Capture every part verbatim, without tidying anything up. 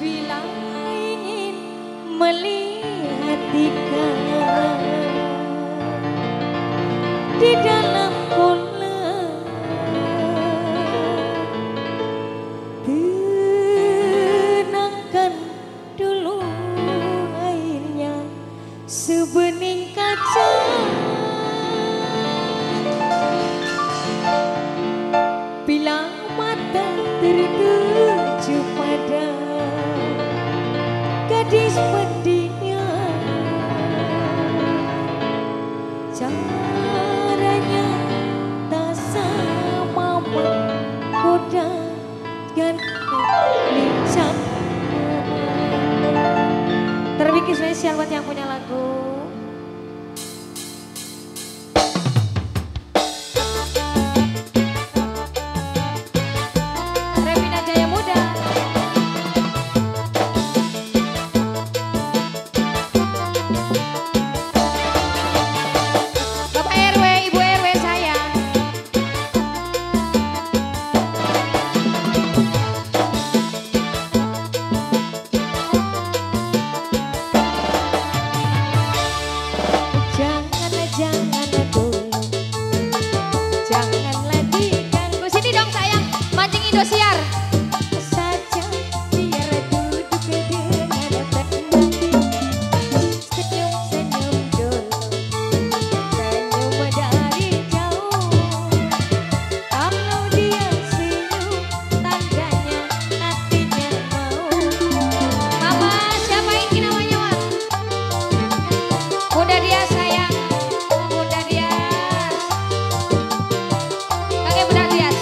Bila ingin melihat Tika di dalam kolam, tenangkan dulu airnya sebening kaca. Bila mata tertuju pada gadis pendiam, caranya tak sama menggoda dan lincah. Terbikin spesial buat yang punya lagu. Indosiar. Saja biar duduk dengan tenang, senyum-senyum dulu, senyum dari jauh. Kalau dia senyum, tandanya hatinya mau. Mama, siapa ini namanya, Mak? Bunda Dias sayang, Bunda Dias. Kakek Bunda Dias.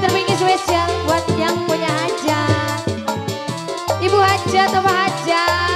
Spesial buat yang punya hajat, Ibu hajat apa hajat.